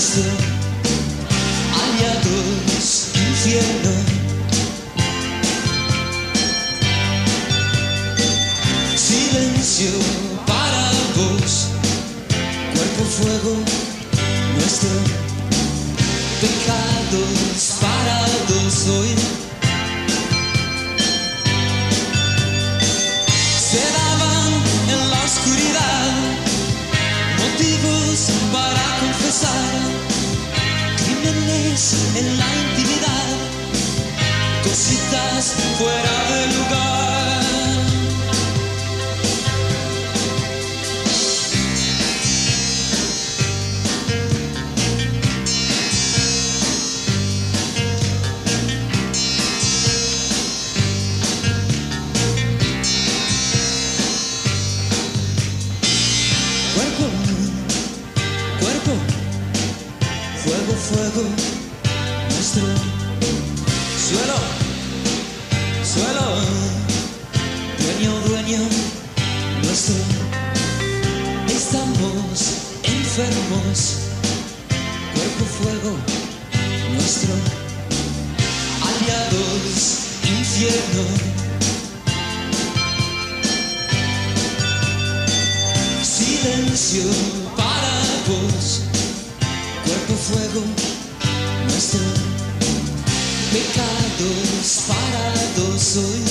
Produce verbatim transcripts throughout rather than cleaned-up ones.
nuestro aliados infierno. Silencio para vos, cuerpo fuego, nuestro pecados parados hoy. Se daban en la oscuridad motivos para confesar, crímenes en la intimidad, cositas fuera de lugar. Cuerpo, cuerpo, fuego, fuego, nuestro suelo, suelo, dueño, dueño, nuestro. Estamos enfermos, cuerpo, fuego, nuestro. Aliados, infierno. Silencio para vos, cuerpo, fuego, nuestro. Pecados parados hoy.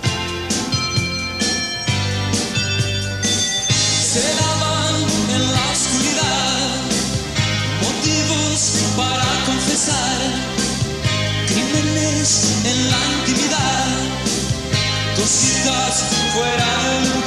Se daban en la oscuridad motivos para confesar, crímenes en la intimidad, cositas fuera de lugar.